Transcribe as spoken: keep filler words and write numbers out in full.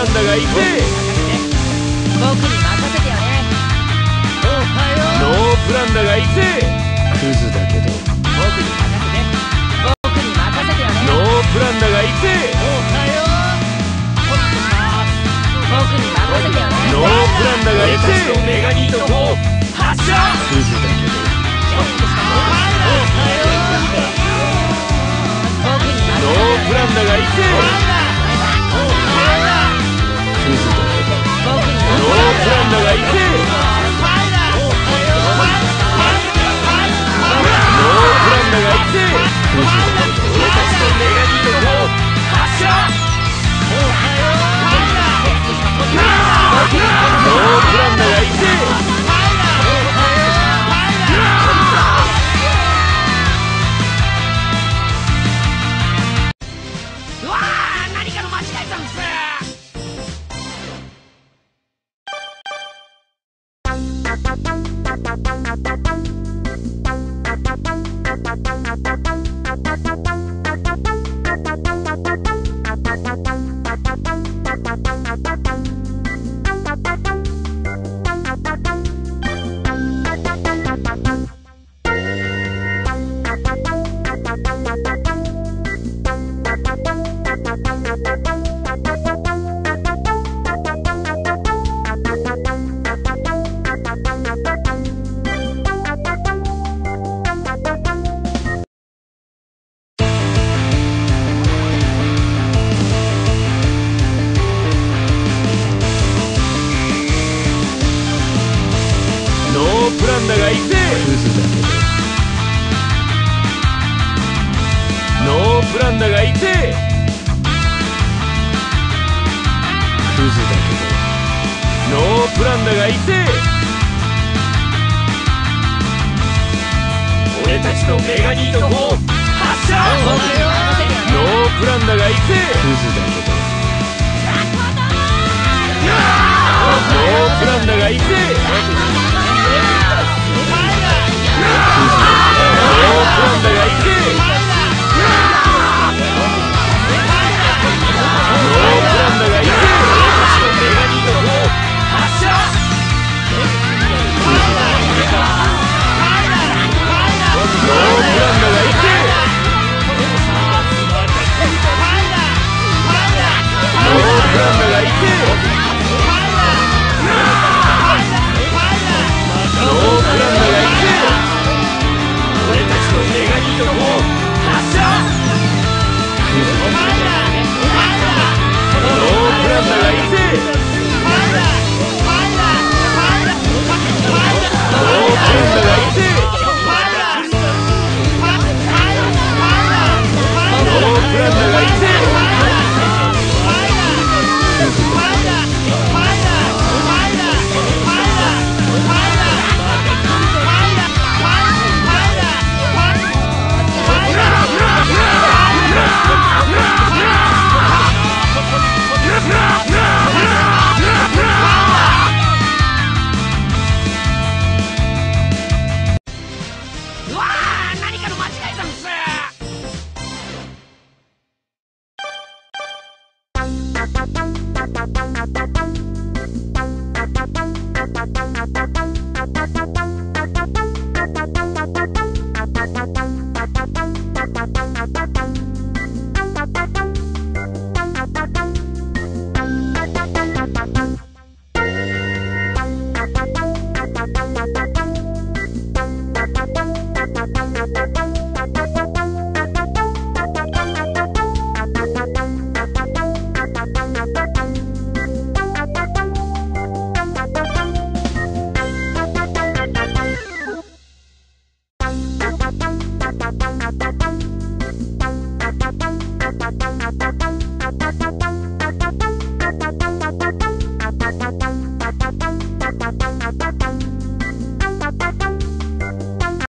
ンだが行くぜ。 僕に任せてよね。おはよう。 ノープランだが行くぜ。クズだけど僕に任せて。僕に任せてよね。 ノープランだが行くぜ。 おはよう。僕に任せてよね。 ノープランだが行くぜ。 メガニートフォー発射。 クズだけどノープランだが行くぜ。クズだけどノープランだが行くぜ。ノープランだが行くぜ。クズだけど俺たちのメガニートフォー発射。 ノープランだが行くぜ。 うわー、何かの間違えたんです。 ノープランだが行くぜ。クズだけどノープランだが行くぜ。クズだけどノープランだが行くぜ。 俺たちのメガニートフォー発射。 ノープランだが行くぜ。クズだけどノープランだが行くぜ。ノープランだが行くぜ。ノープランだが行くぜ。 メガニートフォー発射。 ノープランだが行くぜ。ノープランだが行くぜ。ノープランだが行くぜ。 俺たちのメガニートフォー発射。 ノープランだが行くぜ。